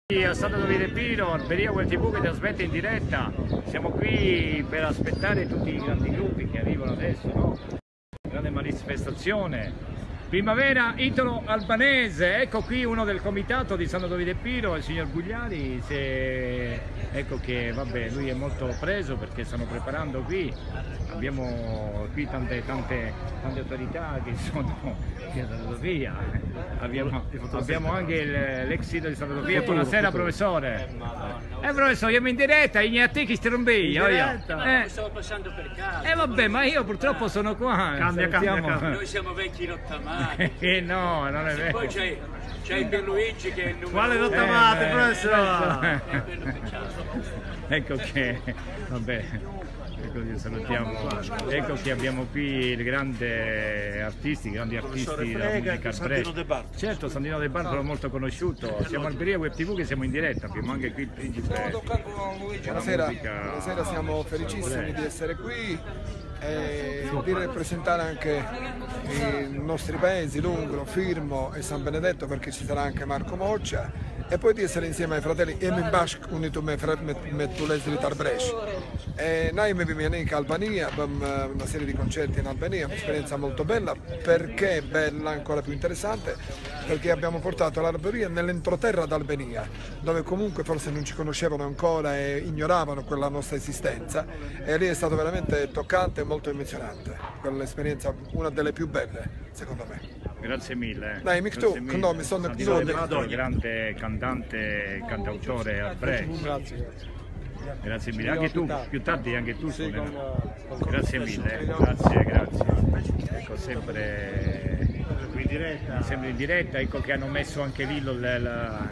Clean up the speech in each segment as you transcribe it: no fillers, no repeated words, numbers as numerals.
A Santo Davide Pino, Alberia Web TV che trasmette in diretta. Siamo qui per aspettare tutti i grandi gruppi che arrivano adesso, no? Grande manifestazione. Primavera italo-albanese, ecco qui uno del comitato di Santo Davide Pino, il signor Gugliari, ecco che vabbè, lui è molto preso perché stanno preparando qui, abbiamo qui tante autorità che sono qui a Santa Sofia, abbiamo anche l'ex sindaco di Santa Sofia. Buonasera professore. Professore, siamo in diretta, in attichi strombi. Stavo passando per casa. Vabbè, ma io purtroppo sono qua. Cambia. Noi siamo vecchi rottamati. No, non è vero. Poi c'è il Pierluigi che è il numero. Quale rottamati, professore? Ecco che, vabbè, ecco che salutiamo. Ecco che abbiamo qui il grandi artisti della musica Brescia. Certo, Sandino De Barbaro molto conosciuto. Siamo al Alberia Web TV che siamo in diretta, abbiamo anche qui il principe. Buonasera, siamo felicissimi di essere qui e di rappresentare anche i nostri paesi, Lungro, Firmo e San Benedetto, perché ci sarà anche Marco Moccia, e poi di essere insieme ai fratelli Emin Bashk, unito met Tulesri Brescia. Noi abbiamo in Albania, abbiamo una serie di concerti in Albania, un'esperienza molto bella. Perché bella, ancora più interessante? Perché abbiamo portato l'Alberia nell'entroterra d'Albania, dove comunque forse non ci conoscevano ancora e ignoravano quella nostra esistenza, e lì è stato veramente toccante e molto emozionante. Quell'esperienza, una delle più belle, secondo me. Grazie mille. Dai, mi sono grande cantante, cantautore al Brescia. Grazie mille, anche tu, più tardi anche tu. Sì, grazie mille, grazie. Ecco, sempre in diretta, ecco che hanno messo anche lì il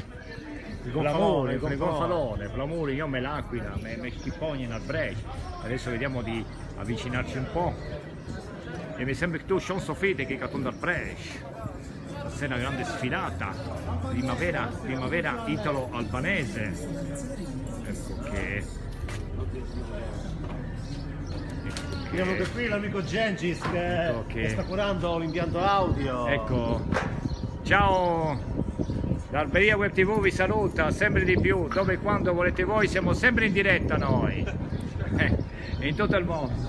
gonfalone, Flamuri, io me l'Aquila, me schipogni al Brescia. Adesso vediamo di avvicinarci un po'. E mi sembra che tu non sofite che catunda al Brescia. Questa è una grande sfilata, primavera italo-albanese. Ecco che... Abbiamo anche qui l'amico Gengis che sta curando l'impianto audio. Ecco, ciao, l'Alberia Web TV vi saluta, sempre di più, dove e quando volete voi, siamo sempre in diretta noi, in tutto il mondo.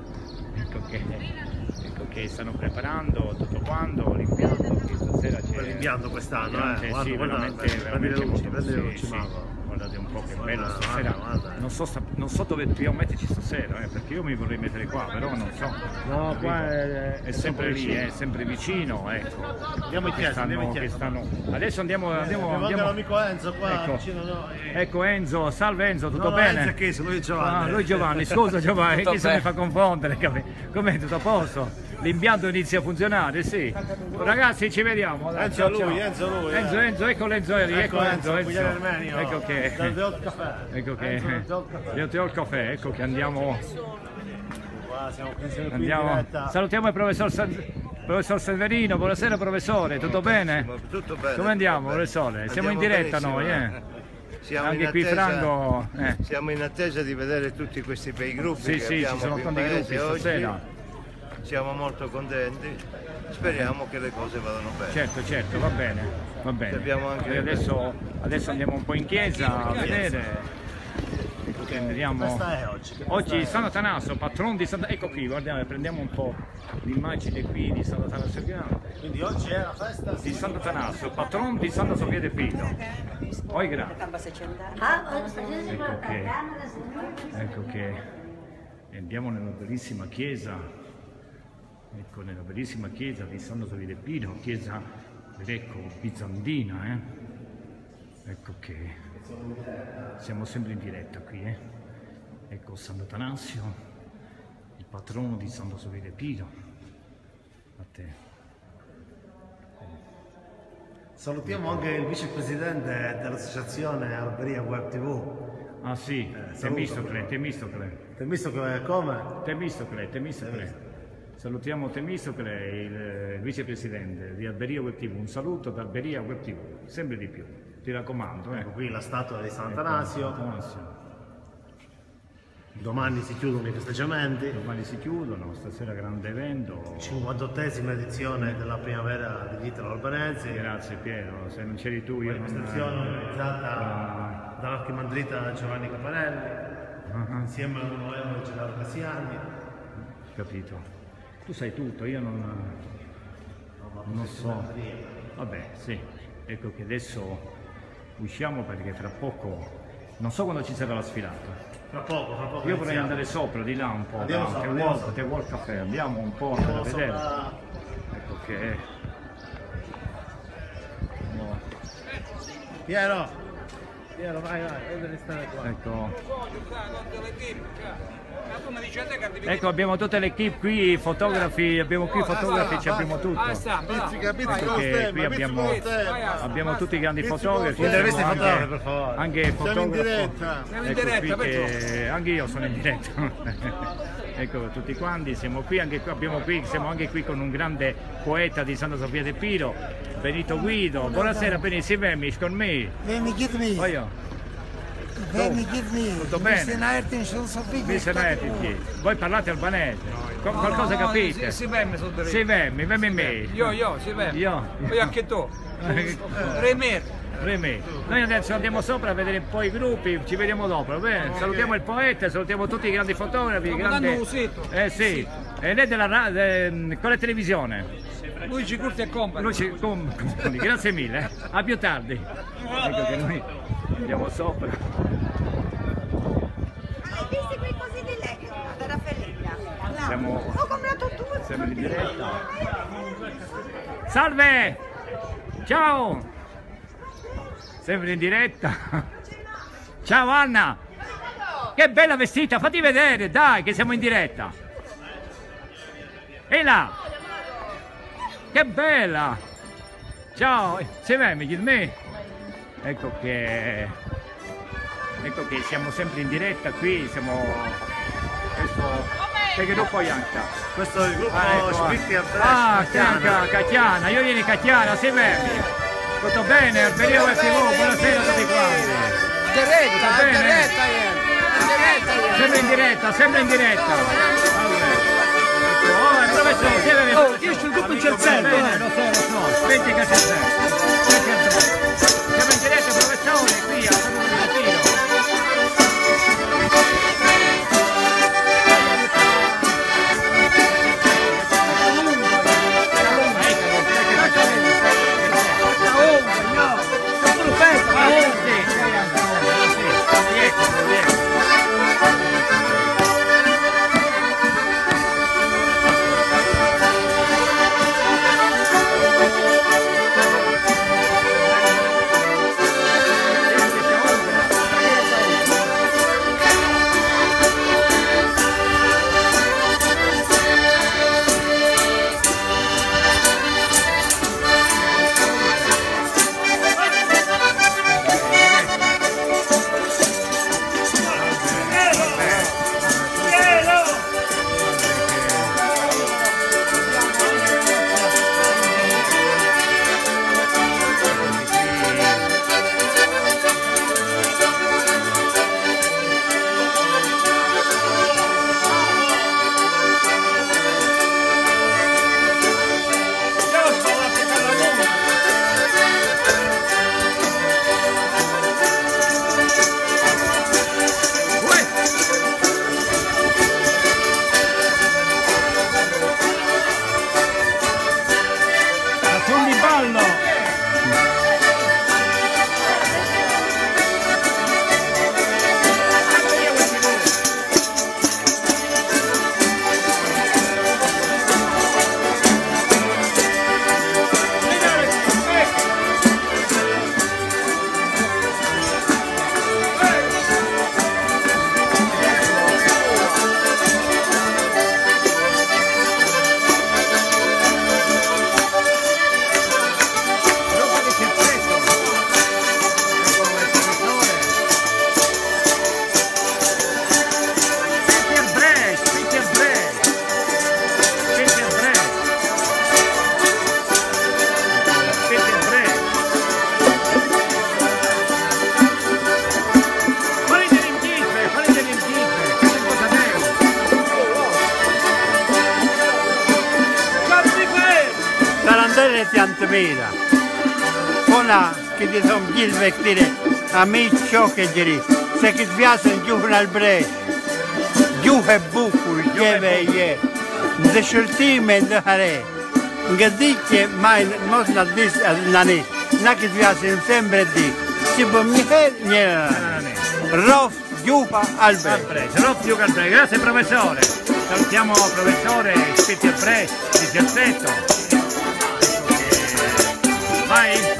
Ecco che stanno preparando tutto quanto, l'impianto, stasera c'è l'impianto quest'anno, sì, veramente molto, guardate un po' che bello stasera. Non so dove dobbiamo metterci stasera, perché io mi vorrei mettere qua, però non so. No, qua è sempre lì, è sempre vicino, ecco. Andiamo in chiesa, Adesso andiamo l'amico Enzo qua, ecco. vicino a noi. Ecco Enzo, salve Enzo, tutto no, bene? Enzo è Chiesa, lui è Giovanni. Lui Giovanni, scusa Giovanni, chi se mi fa confondere, com'è, tutto a posto? L'impianto inizia a funzionare, sì. Enzo, ci vediamo. Dai, Enzo lui. Enzo, ecco Enzo, ecco che ecco che andiamo. Andiamo. Salutiamo il professor Severino. Buonasera professore, tutto bene? Tutto bene. Come andiamo professore? Siamo in diretta noi, Siamo anche in qui attesa, Franco. Siamo in attesa di vedere tutti questi bei gruppi. Sì, ci sono tanti gruppi stasera. Siamo molto contenti, speriamo che le cose vadano bene. Certo, va bene. Anche adesso andiamo un po' in chiesa a vedere. Vediamo. Oggi San Atanasio, patrono di Santa... Ecco qui, guardiamo, prendiamo un po' l'immagine qui di San Atanasio Grande. Quindi oggi è la festa di San Atanasio, patrono di Santa Sofia de Pino. Poi grazie. Ecco che andiamo nella bellissima chiesa. Ecco, nella bellissima chiesa di Santa Sofia de Pino, chiesa greco-bizantina, Ecco che siamo sempre in diretta qui, Ecco Sant'Atanasio, il patrono di Santa Sofia de Pino. A te. Salutiamo anche il vicepresidente dell'associazione Alberia Web TV. Ah sì, Temistocle. Come? Temistocle. Salutiamo Temistocle, il vicepresidente di Alberia Web TV. Un saluto da Alberia Web TV, sempre di più, ti raccomando. Ecco qui la statua di Sant'Atanasio. Domani si chiudono i festeggiamenti. Domani si chiudono, stasera grande evento. 58esima edizione della primavera degli italo-albanesi. Grazie Piero, se non c'eri tu io non... Manifestazione organizzata dall'archimandrita Giovanni Caparelli, insieme al nuovo Gennaro Cassiani. Capito. Tu sai tutto, io non so. Vabbè, sì. Ecco che adesso usciamo perché tra poco, non so quando ci sarà la sfilata. Fra poco Io vorrei andare sopra, di là un po', che vuol caffè, andiamo un po' a vedere. Ecco che... No. Piero, vai, devi stare qua. Ecco, abbiamo tutte le equip qui, fotografi, abbiamo qui fotografi, abbiamo tutto. Qui abbiamo tutti i grandi fotografi. Per favore. Anche fotografo. Siamo in diretta, anche io sono in diretta. Ecco, tutti quanti siamo qui, siamo anche qui con un grande poeta di Santa Sofia del Piro, Benito Guido. Buonasera Benito, Vemis con me. Tutto bene? Voi parlate albanese? Qualcosa capite? Si vemme sotto Si vemme me. Io, si vemme. Io. Poi anche tu. Remè. Noi adesso andiamo sopra a vedere poi i gruppi, ci vediamo dopo, va bene? Salutiamo il poeta, salutiamo tutti i grandi fotografi. Sì. E lei con la televisione? Luigi Curti e Company. Grazie mille. A più tardi. Ecco che noi andiamo sopra. Hai visto quei così di lei? Da Raffaellina. Ho comprato due. Siamo in diretta. Salve! Ciao! Sempre in diretta. Ciao Anna! Che bella vestita, fatti vedere, dai, che siamo in diretta. E là! Che bella! Ciao! Se vemi il me? Ecco che siamo sempre in diretta qui, siamo... Che gruppo Ianca? Questo è il gruppo Scritti a Cacchiana, io vieni Cacchiana, se vemi? Tutto bene, Alberio TV, buonasera a tutti quanti. Sempre in diretta. Io sul gruppo in Cerzello. Lo so. Aspetti che siamo in diretta, professore, qui a San tarantelle ti antemira. Ona che ti sono gli vestire a me ciò che giri. Se che ti piace giù al bre, giù è buco, che de sceltime de hare. Che dice mai non la dis nani. Na che ti piace sempre di. Si può niente. Rof giupa al bre. Rof giupa al bre. Grazie professore. Salutiamo professore iscritti al bre di Piazzetto. Vai.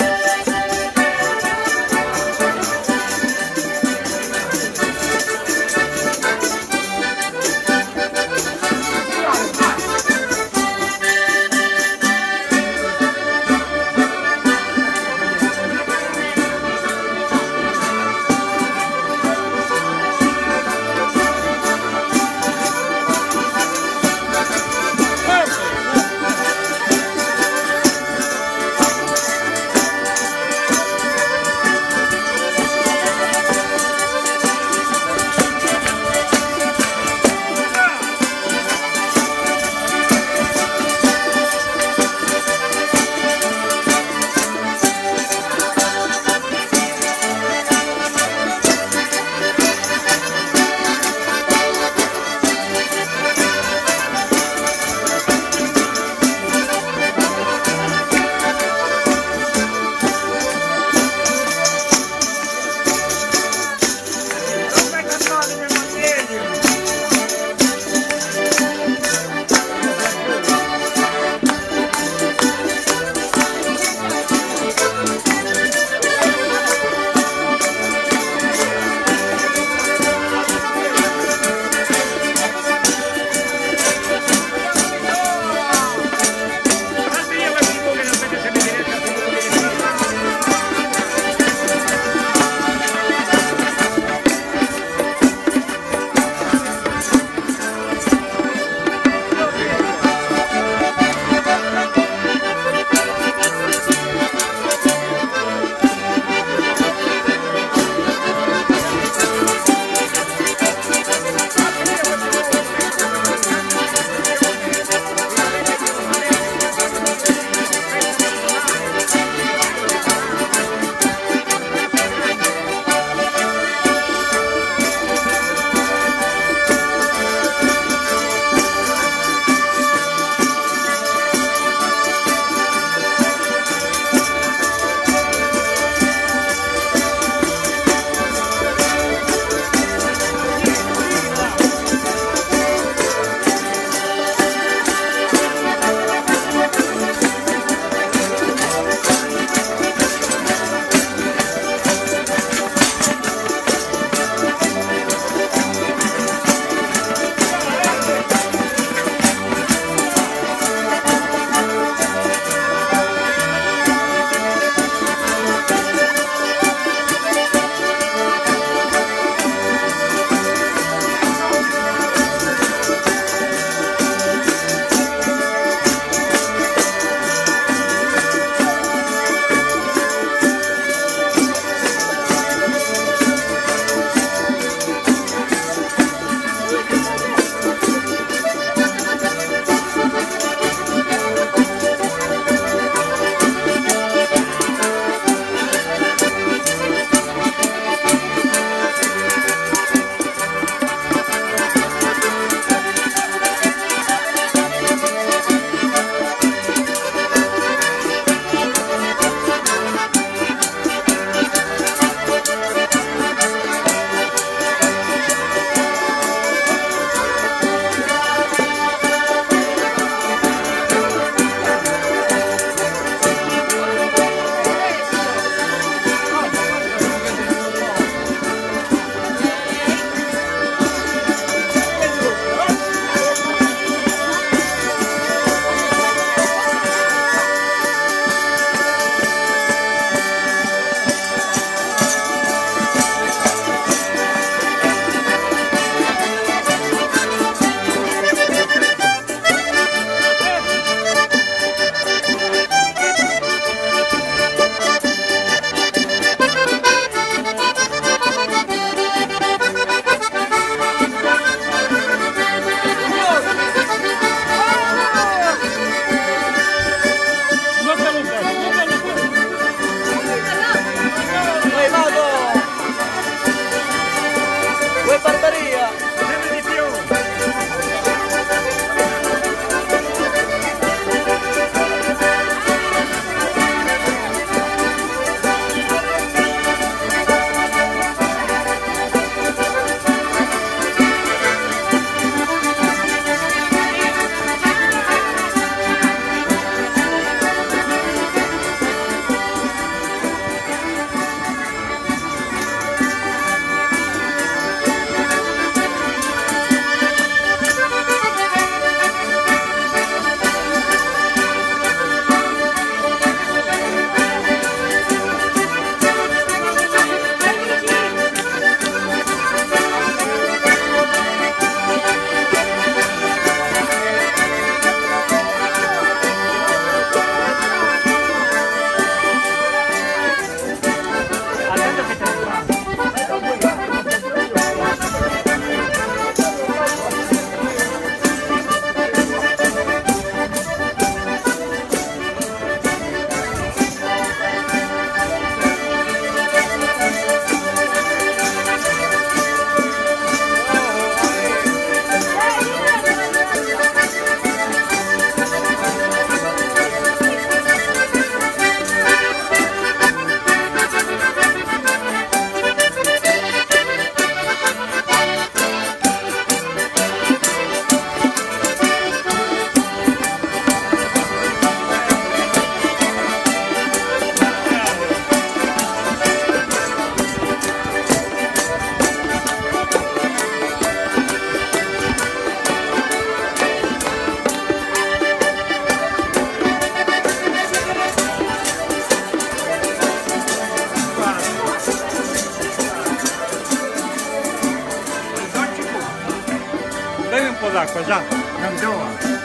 d'acqua, sa? Candoa.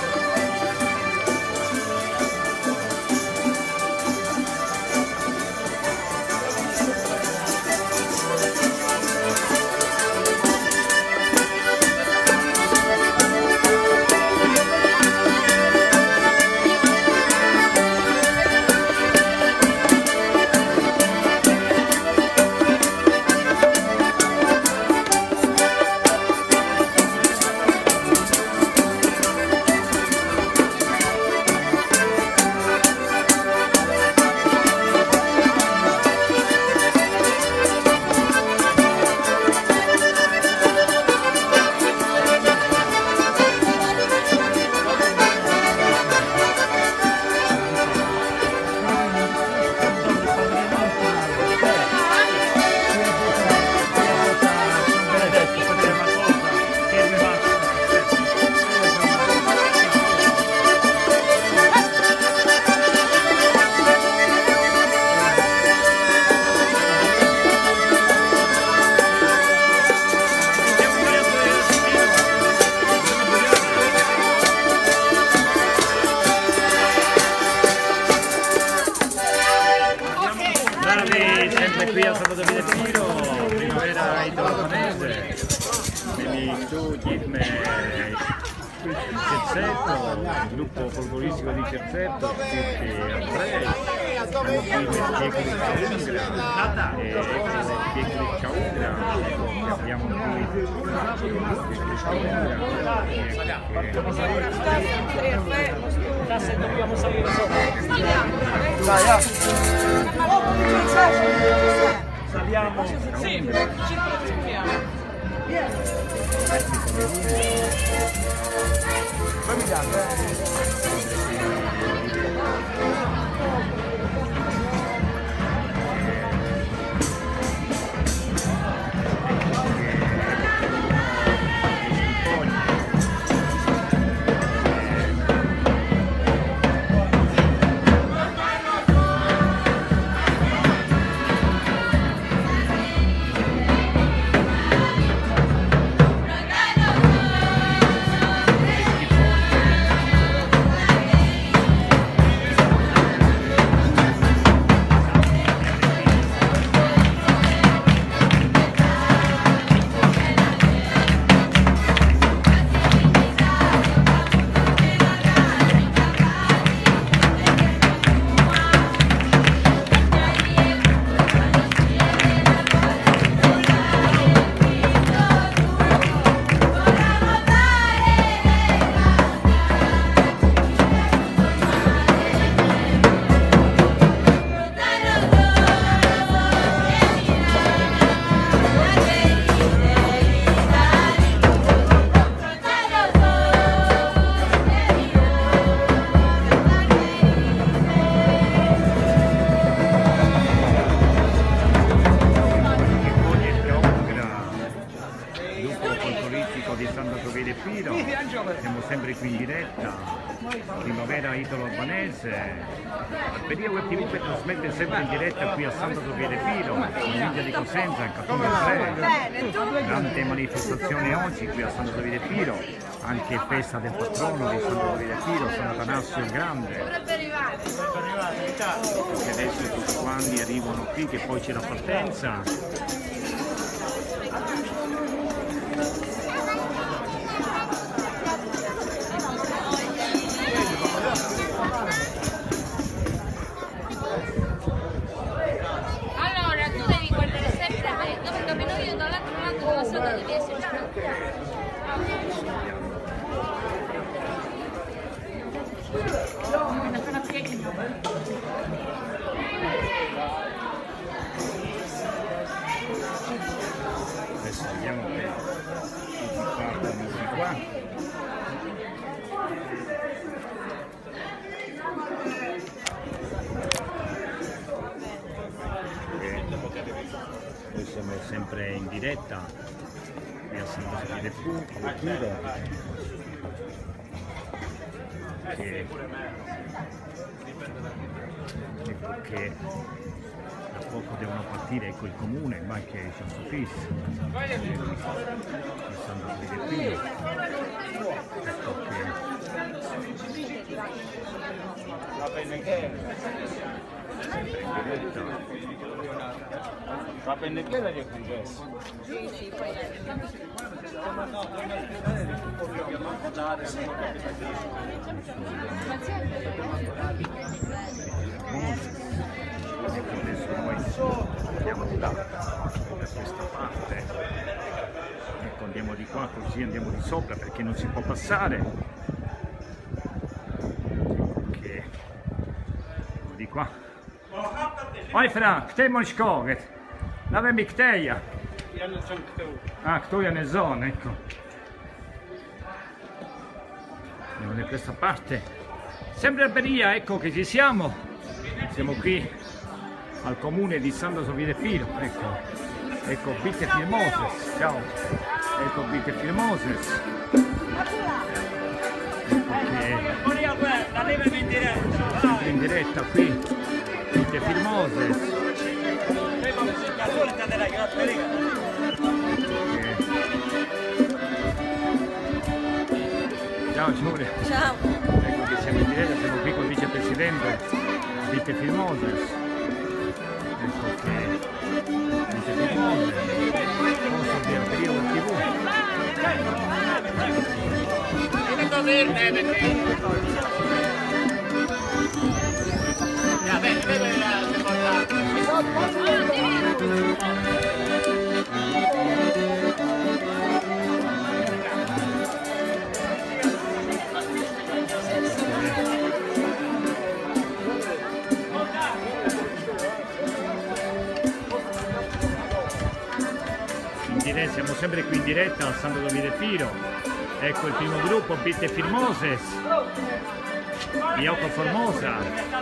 Sempre qui a Santo Davide Piro, primavera italo-albanese, quindi tu dimmi Cerzetto, il gruppo folcloristico di Cerzetto, tutti Andrei, siamo qui nel Pieco di Caungra, Pieco di Caungra, abbiamo qui Pieco di Caungra, se dobbiamo salire sopra. Saliamo. Sì, ci proteggiamo. Di Santo Davide Piro, siamo sempre qui in diretta, primavera italo-albanese, Alberia Web TV che trasmette sempre in diretta qui a Santo Davide Piro, in provincia di Cosenza, in Catone 3, grande manifestazione oggi qui a Santo Davide Piro, anche festa del patrono di Santo Davide Piro, San Atanasio il Grande, perché adesso tutti quanti arrivano qui che poi c'è la partenza. Allora tu devi guardare sempre me, dove cammino io dall'altro lato della strada devi esserci. Adesso vediamo che tutti partono di qua. Noi siamo sempre in diretta qui a Santo Davide Piro, che poco devono partire, ecco il comune, ma anche il Sofis, Sandro Filippino, ecco che La Penneghera. sempre in diretta. La Penneghera di congresso. Ecco, adesso noi andiamo da questa parte, ecco, andiamo di qua, così andiamo di sopra perché non si può passare, ok, di qua. Oj Frank, kte moć koget, dave mi kteja. Ah, kto je ne zone, ecco. Andiamo da questa parte, sempre a Beria, ecco che ci siamo qui al comune di Sandro Sofia Piro, ecco Bitte Firmoses, ciao, ecco Bitte Firmoses, ecco che in diretta qui, Bitte Firmoses, ciao Giulia, Ciao. ecco che siamo in diretta, siamo qui con il vicepresidente Bitte Firmoses. Ecco che dice Firmose, posso dire Periodo TV. Siamo sempre qui in diretta al Sandro Sofia Piro, ecco il primo gruppo Bitte Firmoses, Ioco Formosa,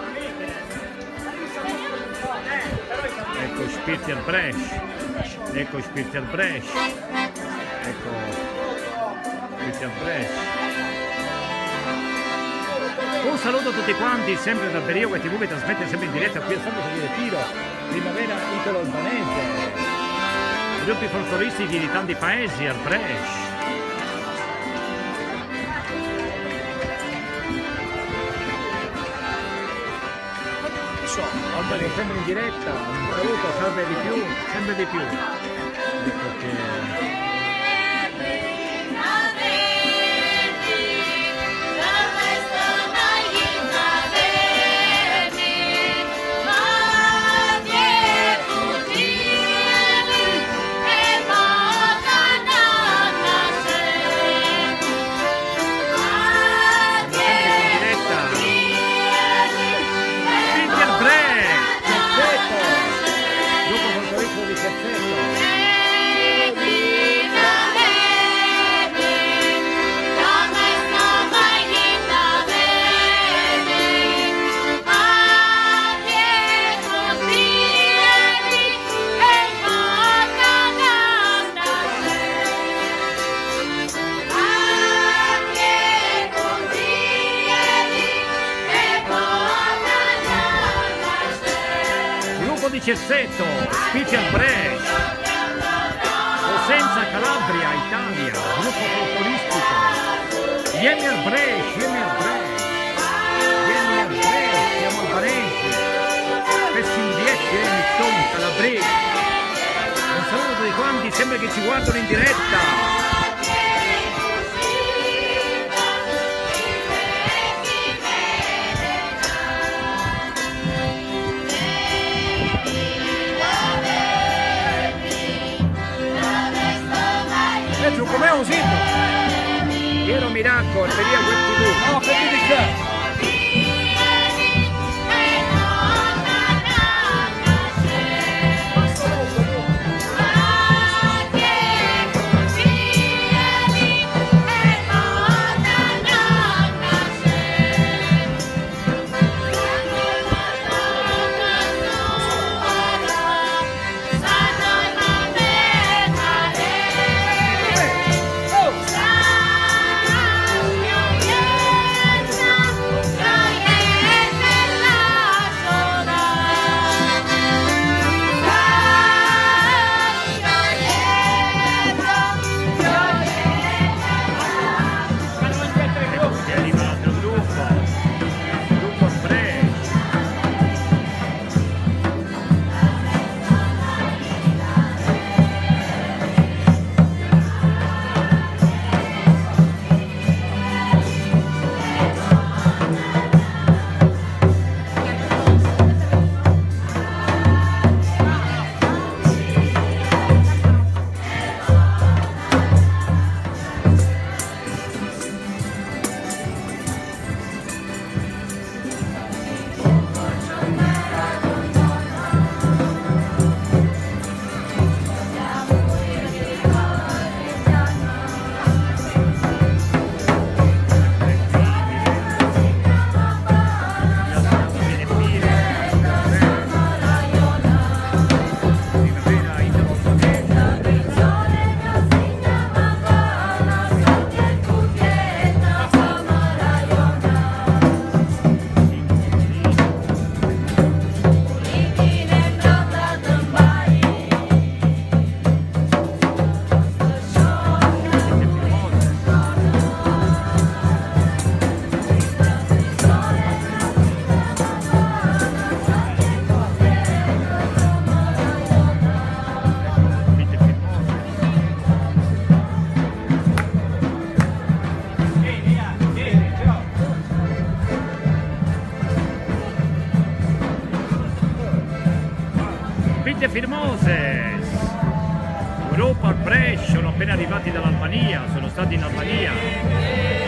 ecco Spirter Bresch, ecco Spirter Bresch, ecco Spirter Bresch. Un saluto a tutti quanti, sempre da Beria TV che trasmette sempre in diretta qui al Sandro Sofia Piro, primavera italo-albanese. Gruppi folcloristici di tanti paesi al Brescia. Siamo sempre in diretta, un saluto, salve di più, sempre di più. Ecco che... Cerzetto, Spitzer Brescia, Cosenza Calabria, Italia, gruppo folcloristico, Jemmer Brescia, siamo albanesi, Pessindieci, Remington, Calabrese. Un saluto a tutti quanti, sembra che ci guardano in diretta. Com'è un sito? Piero Miracco, il Beria Web TV. No, fermati qua. Oh! Niente Firmoses, Europa al Brescia, sono appena arrivati dall'Albania, sono stati in Albania.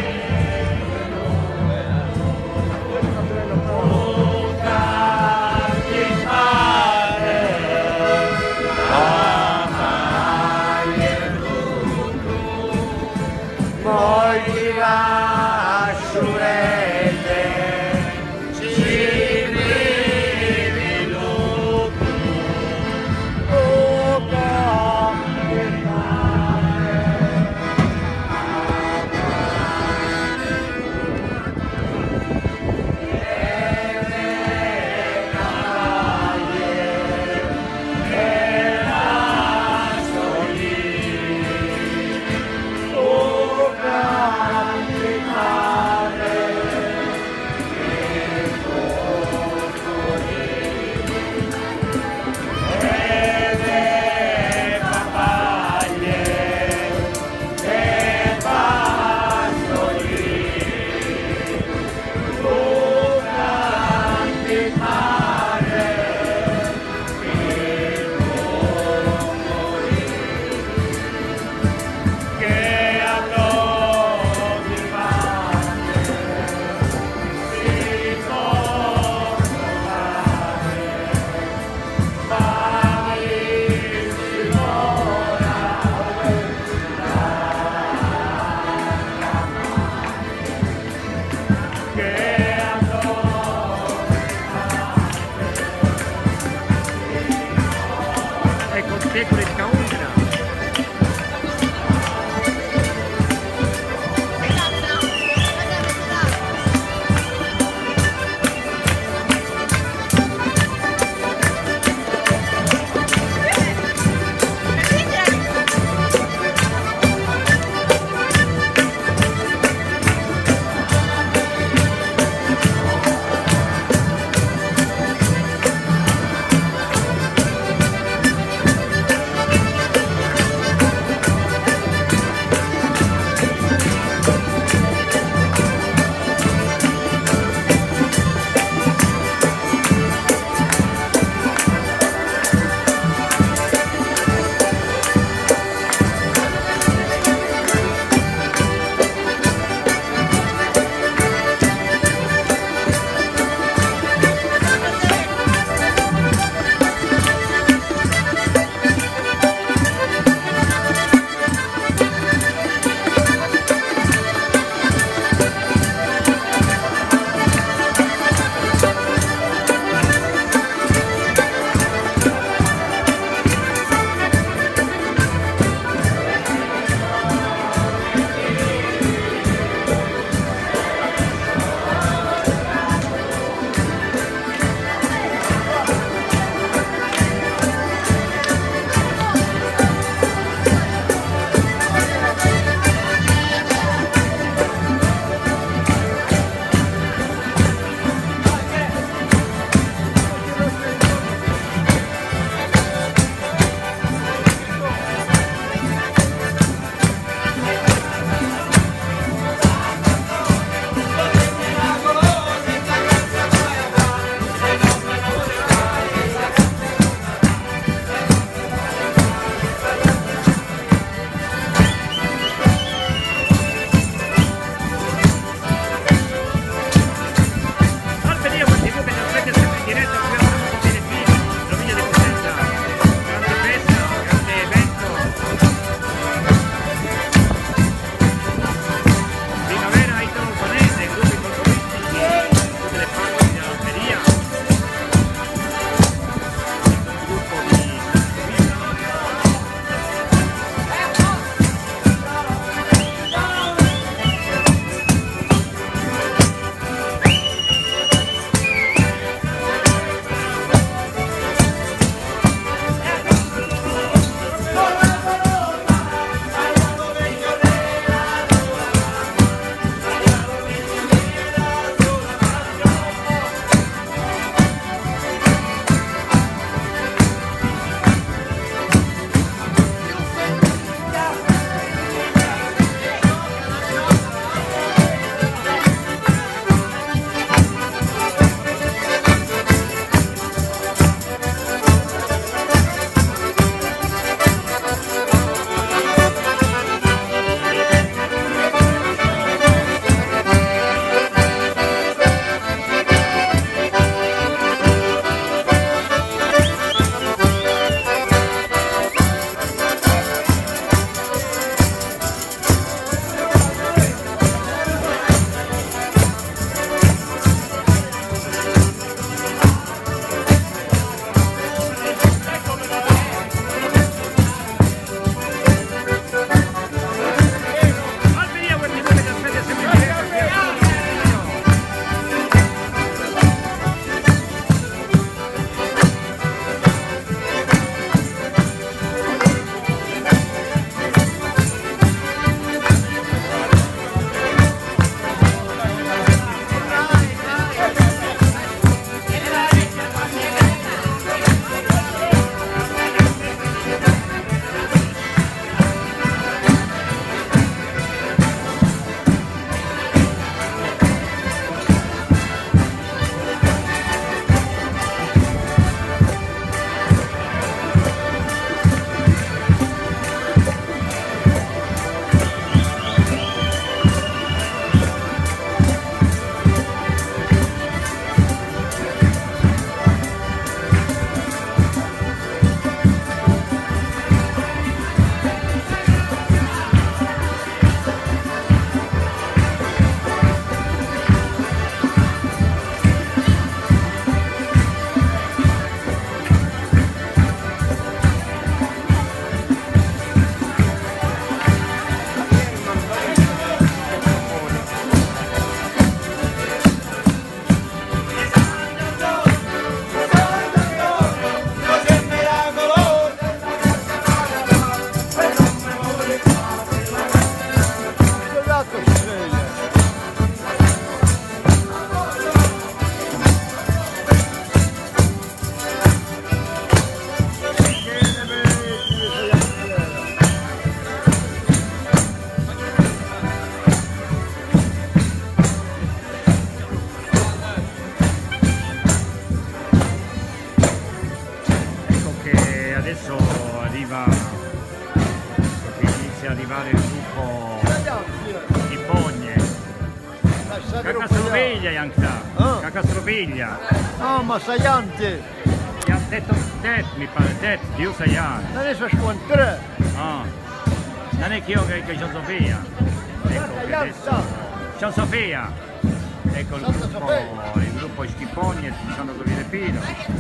inizia ad arrivare il gruppo di Pogne. Cacastroviglia Yankta, Cacastroviglia. No, ma Sajanti, Ja, det mi pare, det, Dio Sayan. non è scontrare. Ah, non è che io che c'ho Sofia. Ecco che adesso. Ciao Sofia! Ecco il gruppo Schiponi e Santo Sofia Pino.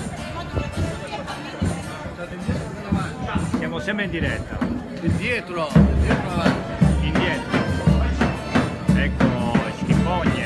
Siamo sempre in diretta. Indietro avanti. Indietro. Ecco Schiponi.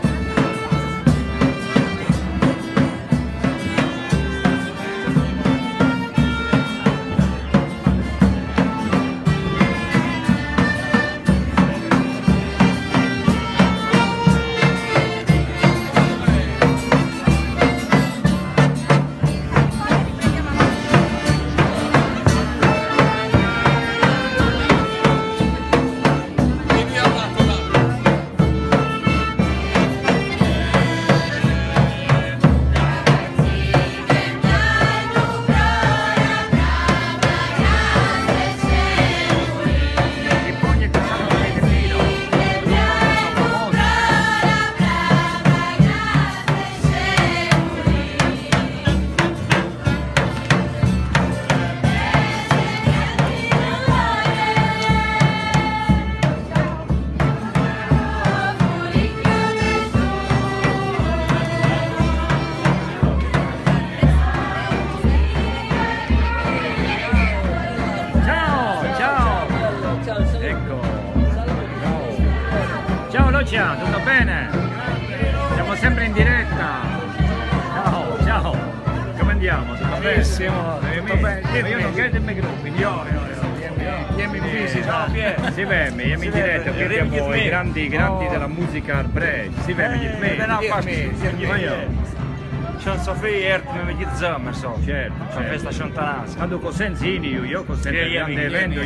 Ciao, tutto bene? Siamo sempre in diretta. Ciao, ciao. Come andiamo? Tutto Benissimo, tutto bene. Io non vedo il microfono. Vieni in visita. Si vede, io in diretta, qui abbiamo i grandi della musica al Brecht. Si vede, C'è Sofia e mi chiediamo, so. Certo, La festa Sciantanasa. Quando con Senzini, io con sempre il grande evento.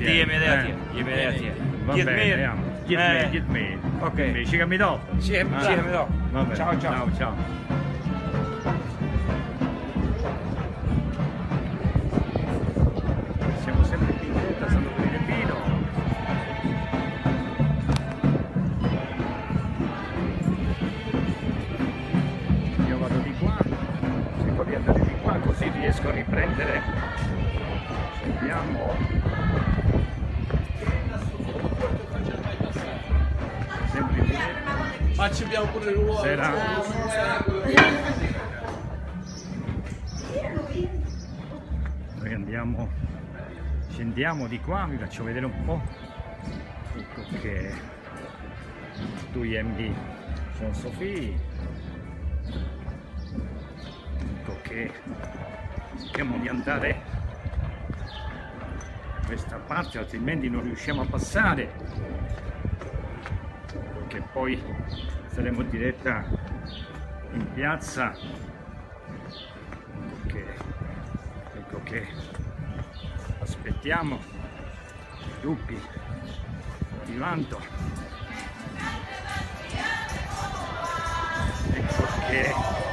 Va bene, andiamo. Get me. Ok, ci cambi dopo. Sì, mi do. Vabbè. Ciao. Ciao. Siamo sempre qui in diretta, Santo Pino. Io vado di qua, cerco di andare di qua così riesco a riprendere. Vediamo. Sempre in diretta. Facci abbiamo pure il ruolo. Noi scendiamo di qua, vi faccio vedere un po'. Ecco che tu MD sono Sofì. Ecco che cerchiamo di andare da questa parte, altrimenti non riusciamo a passare, perché poi saremo in diretta in piazza. Ecco che aspettiamo i gruppi di vanto. Ecco che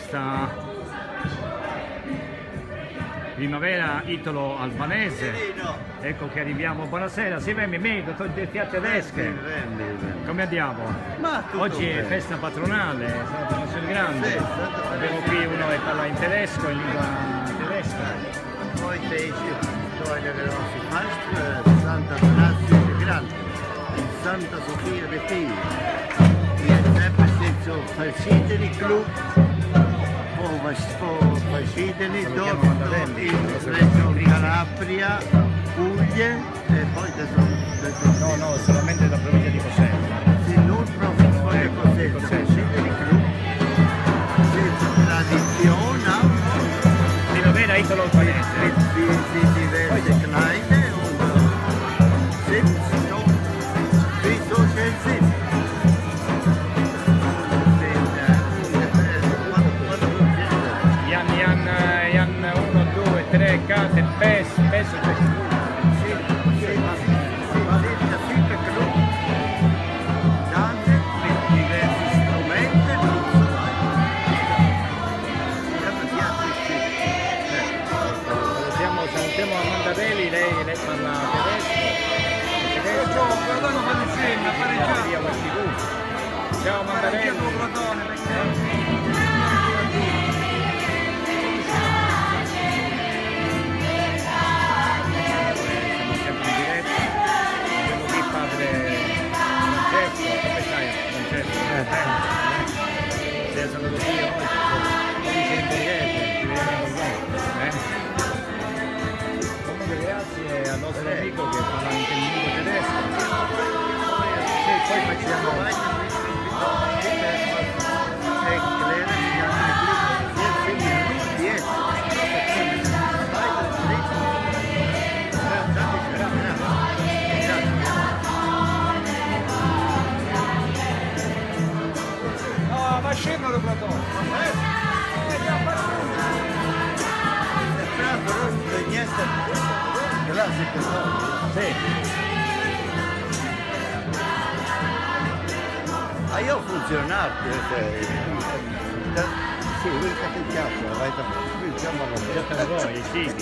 questa primavera italo-albanese. Ecco che arriviamo. Buonasera, si vede meglio, tutti a tedesche. Come andiamo? Oggi è festa patronale, sono promozioni grandi. Abbiamo qui uno che parla in tedesco, in lingua tedesca. Heute ist heute der große Fest, Santa Donazione Grande, in Santa Sofia de Pisa. Wir sind so verschiedene Club, verschiedene dort in Reggio Calabria, Puglia e poi da No, solamente da provincia di Cosenza. sì, non proprio di Cosenza, verschiedene Club, tradizione. Primavera italo-albanese. Die diverse kleine und sind so, wie so schön sind. Jan 1, 2, 3, 4, spesso c'è salutiamo Amanda Deli, lei parla tedesco. Ciao Amanda Deli. Grazie al nostro amico che parla in lingua tedesca. Poi facciamo ma scendono Platone! sì. Io funzionato, sì, lui che ti chiama, vai da qui, chiamalo. Già voi, sì.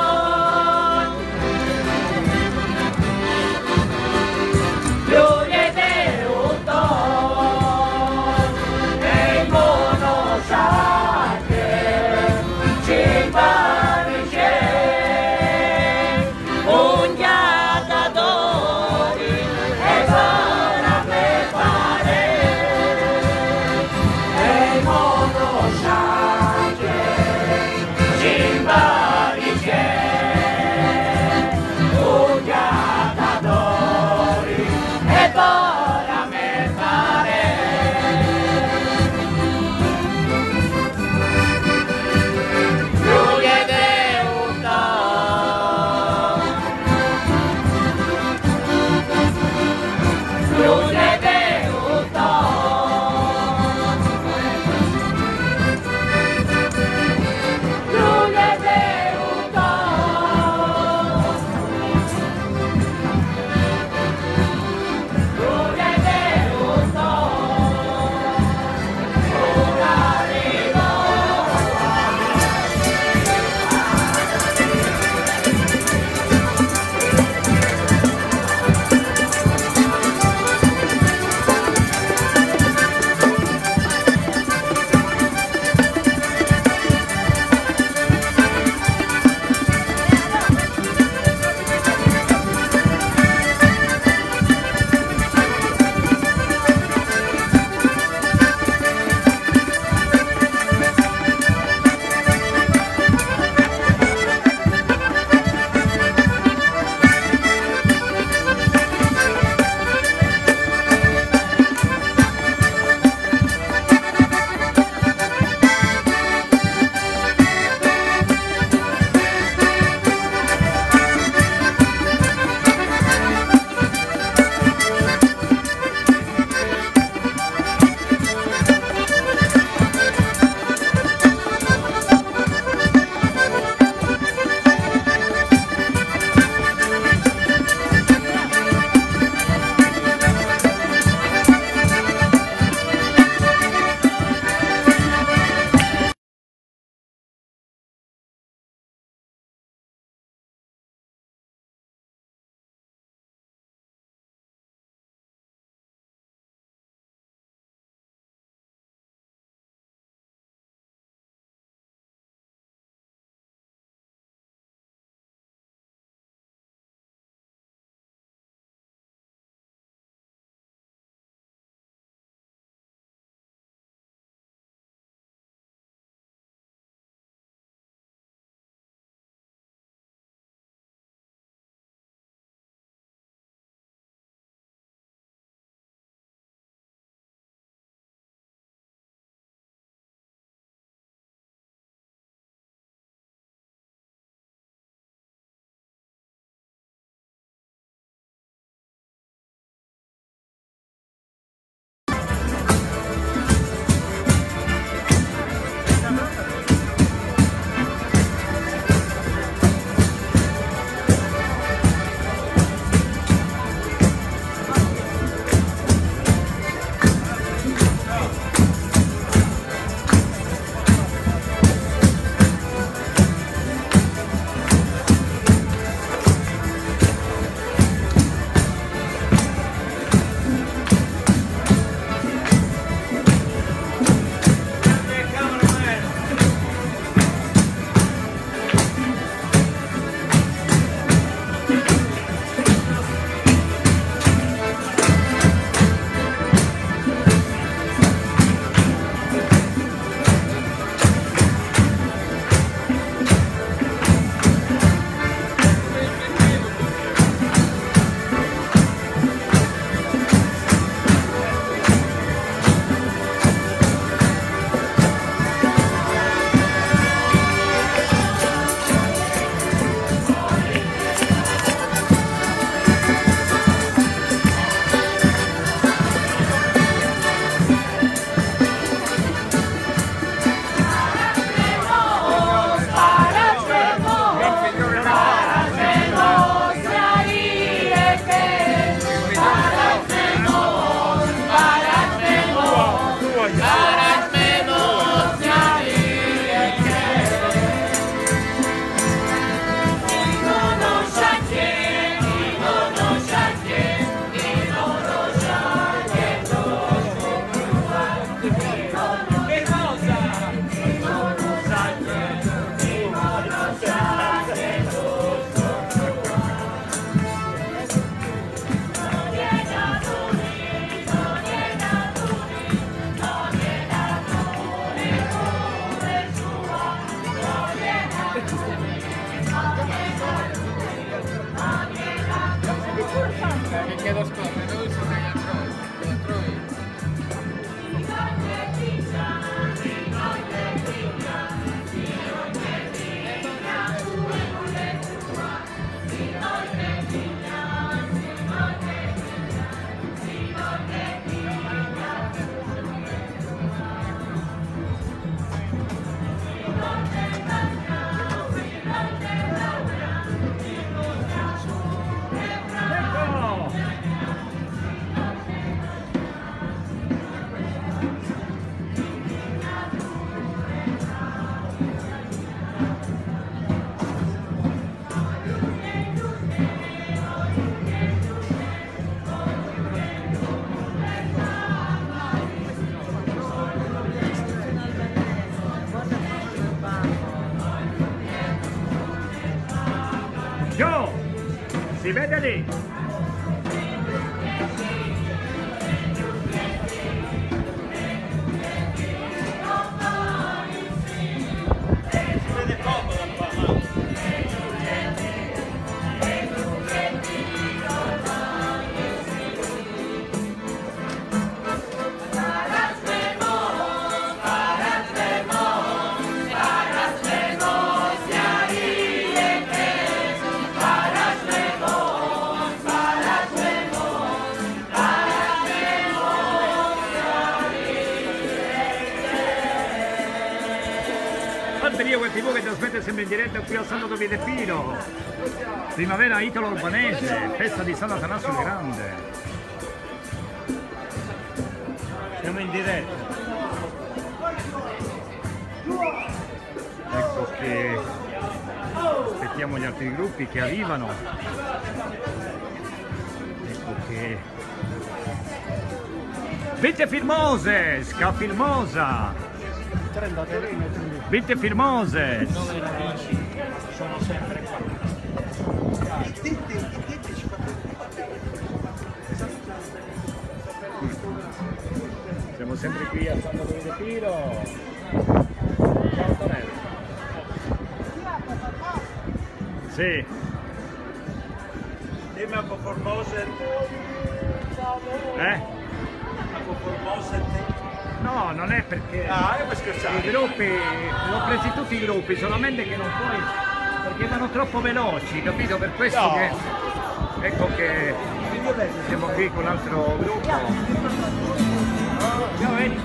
Gloria chiedo scusa, noi sono Yo! Si vede lì! Quel TV che trasmette sempre in diretta qui al Santo Davide Pino, primavera italo-albanese, festa di San Atanasio il Grande. Siamo in diretta. Ecco che aspettiamo gli altri gruppi che arrivano. Ecco che Vite Firmose, Scafilmosa. Vite Firmose! Sono sempre qua. Siamo sempre qui a Santo Davide Pino. Ciao Antonello. Sì. Dimmi a Formose. Eh? A Formose. No, non è perché io per scherzare. I gruppi, l'ho presi tutti i gruppi, solamente che non puoi, perché vanno troppo veloci, capito? Per questo no. Che ecco che siamo qui con un altro gruppo. Ciao, vedi?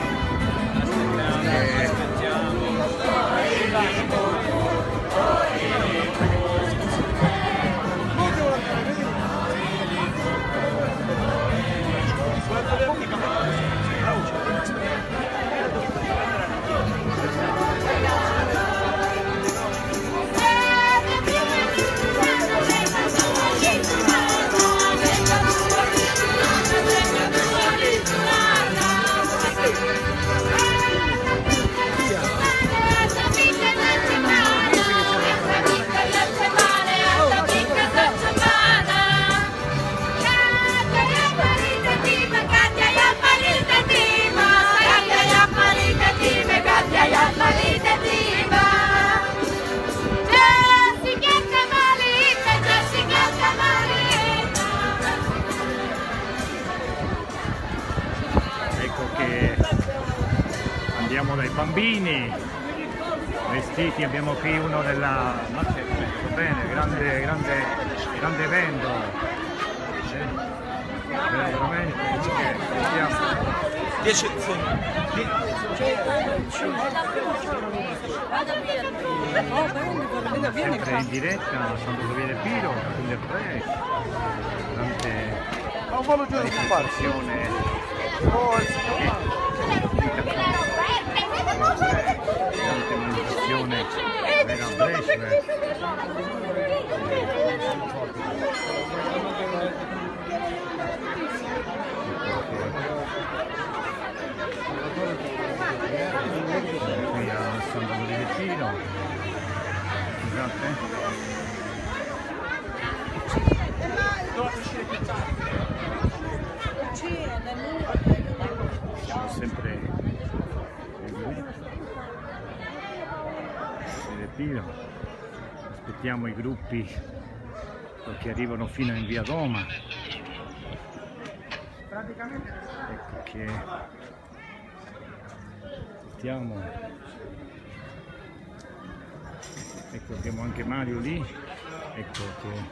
Andiamo dai bambini vestiti, abbiamo qui uno della bene, grande evento, veramente 10 sempre in diretta, Santo Davide Pino, il Fresh, tante manifestazione. Tante manifestazioni vera Brescia. Qui a Santo Davide Pino. Scusate. Siamo sempre Pino. Aspettiamo i gruppi che arrivano fino in via Roma. Ecco che stiamo. Ecco, abbiamo anche Mario lì. Ecco che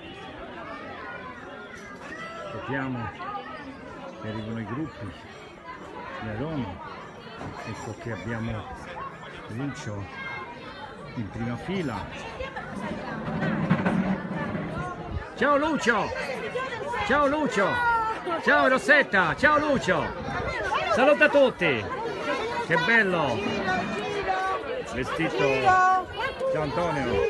vediamo che arrivano i gruppi da Roma. Ecco che abbiamo Lucio in prima fila. Ciao Lucio! Ciao Lucio! Ciao Rossetta! Ciao Lucio! Saluta tutti! Che bello! Vestito! Ciao Antonio!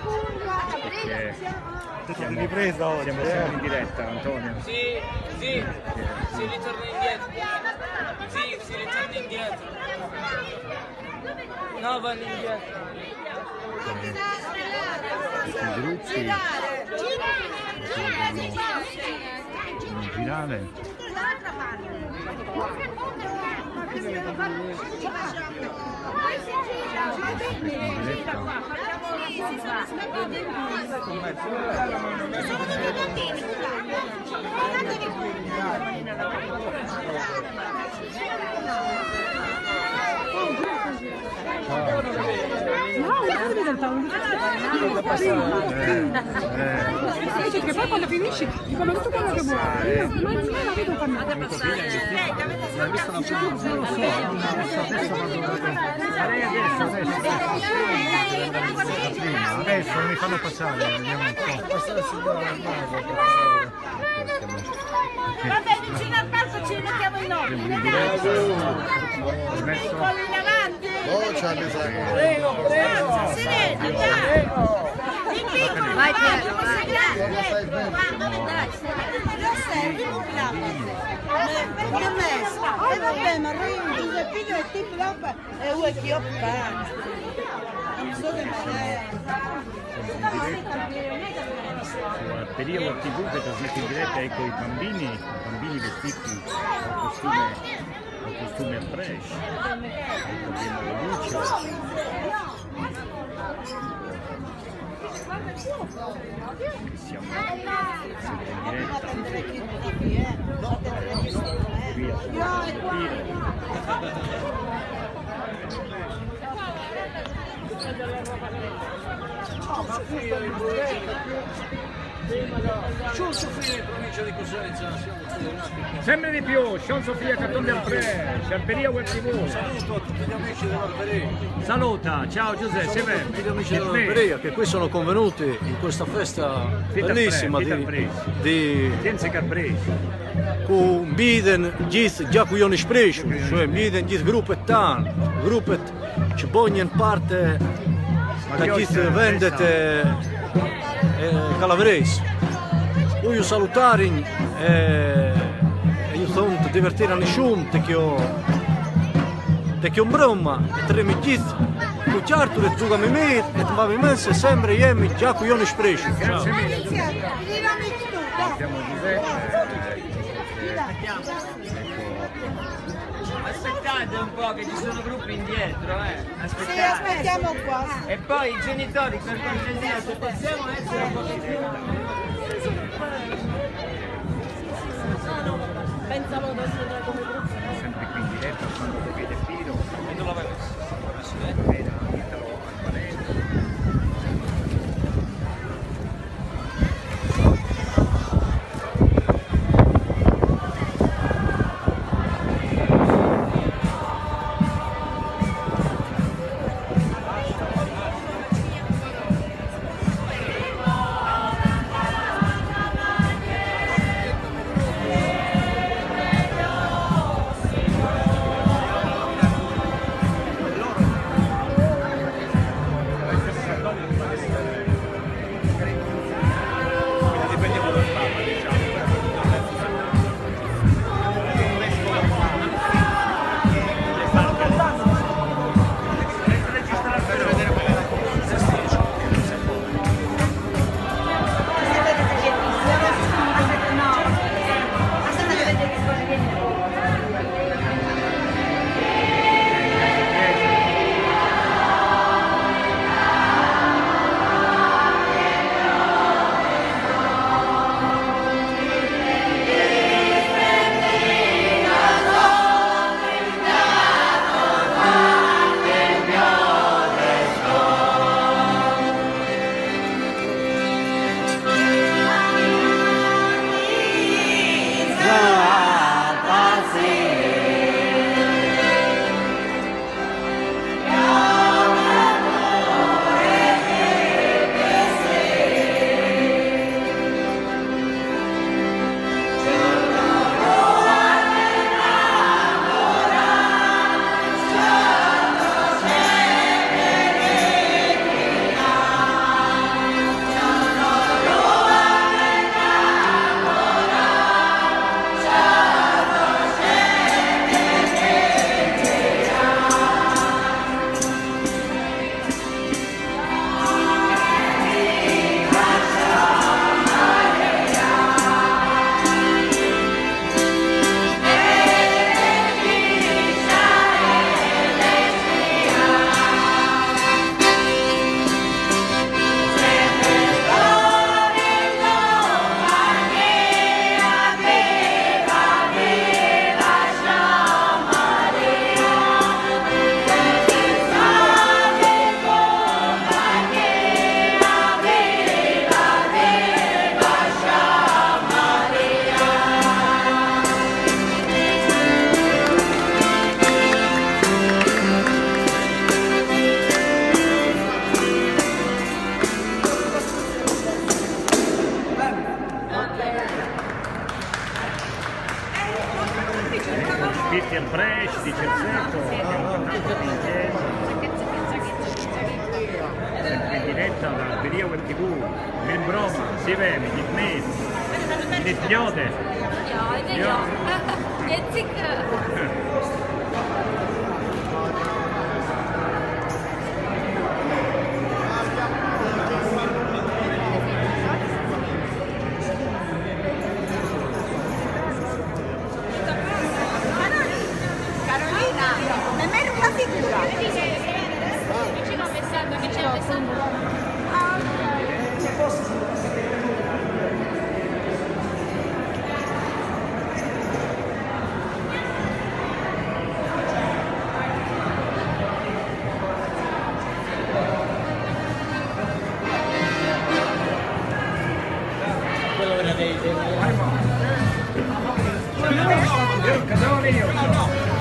Siamo in diretta, Antonio. Sì, si ritorna indietro. Sì, si ritorna indietro. No, vanno indietro. I gruppi in girare. Che poi quando finisci dicono tutto quello che vuoi. Ma non la vedo camminare. Adesso mi fanno passare, vediamo un po'. Vabbè, vicino al palco ci mettiamo i nomi. In avanti. Prego. Serena, dai. Vai, Piero. Vabbè, ma Giuseppino e Tim Lop e ue chioppa. Non so che Al periodo TV che trasmette in diretta, ecco i bambini vestiti al costume a Brescia. Ecco abbiamo la luce. Siamo sempre in diretta. Qui a sempre di più, Sean Sofia Canton del Pre, Sciarperia Web TV. Saluto a tutti gli amici dell'Alberia. Saluta, ciao Giuseppe, sempre. Tutti gli amici dell'Alberia che qui sono convenuti in questa festa bellissima di con Biden gis già qui non espresso, cioè Biden gis gruppo ci vogliono parte da gis vendete calabrese. Io salutare e io sono divertire a nessuno te che ho un bromma e tre mi gis con certo le giugami me e ti va messo sempre io già qui non espresso. Grazie mille. Siamo Aspettate un po' che ci sono gruppi indietro, aspettate. Sì, aspettiamo qua. E poi i genitori per cortesia, se possiamo essere un pochettino. Pensavo adesso come gruppo. sempre qui in diretta quando lo vede Piro. E non l'aveva messo? Era Italo Albanese. diretta da Beria Web TV, Film Broma, Sivemi, Gitmir, Nitjode. Ja, det är jag. Jag tycker... Carolina, nemmeno una figura. Vicino a Messando, vicino a Messando. Io,